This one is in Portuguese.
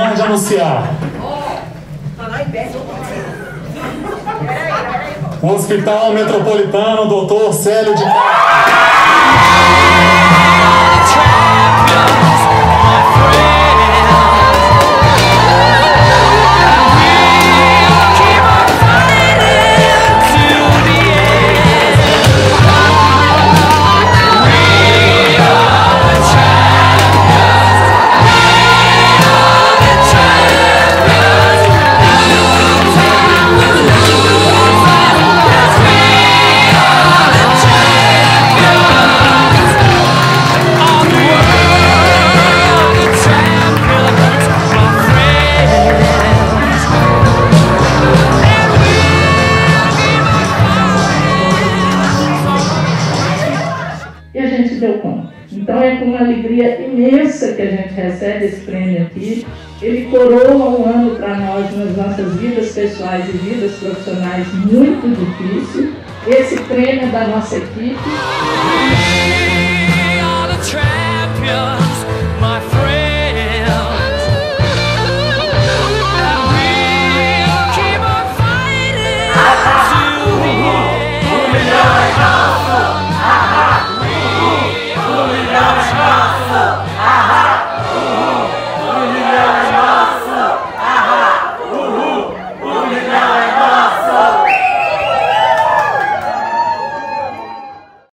terminar de anunciar. O Hospital Metropolitano Dr. Célio de E a gente deu conta. Então é com uma alegria imensa que a gente recebe esse prêmio aqui. Ele coroa um ano para nós nas nossas vidas pessoais e vidas profissionais muito difícil. Esse prêmio é da nossa equipe.